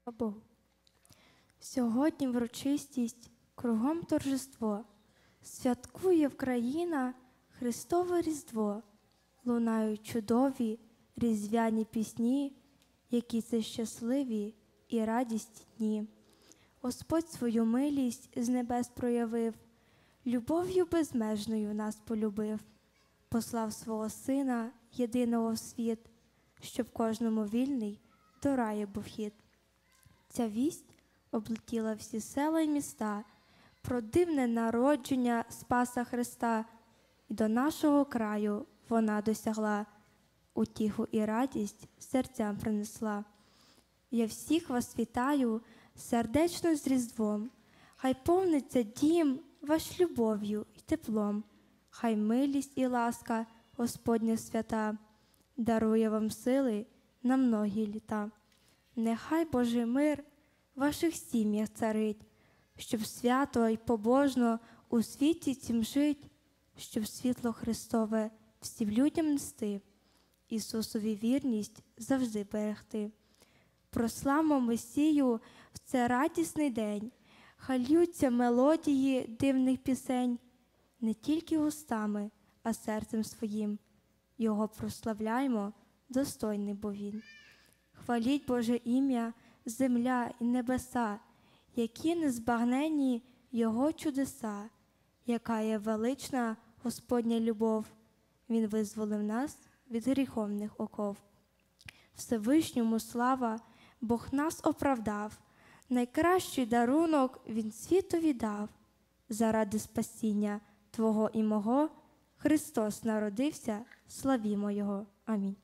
Богу. Сьогодні врочистість, кругом торжество, святкує Вкраїна Христове Різдво, лунають чудові різдвяні пісні, які це щасливі і радісні дні. Господь свою милість з небес проявив, любов'ю безмежною нас полюбив, послав свого Сина єдиного в світ, щоб кожному вільний до раю був хід. Ця вість облетіла всі села й міста про дивне народження Спаса Христа, і до нашого краю вона досягла, утіху і радість серцям принесла. Я всіх вас вітаю сердечно з Різдвом, хай повниться дім ваш любов'ю і теплом, хай милість і ласка Господня свята дарує вам сили на многі літа. Нехай Божий мир в ваших сім'ях царить, щоб свято й побожно у світі цім жить, щоб світло Христове всім людям нести, Ісусові вірність завжди берегти. Прославмо Месію в цей радісний день, хай ллються мелодії дивних пісень, не тільки устами, а серцем своїм. Його прославляймо, достойний бо Він. Хваліть Боже ім'я, земля і небеса, які незбагненні Його чудеса, яка є велична Господня любов. Він визволив нас від гріховних оков. Всевишньому слава, Бог нас оправдав, найкращий дарунок Він світові дав. Заради спасіння Твого і мого Христос народився, славімо Його. Амінь.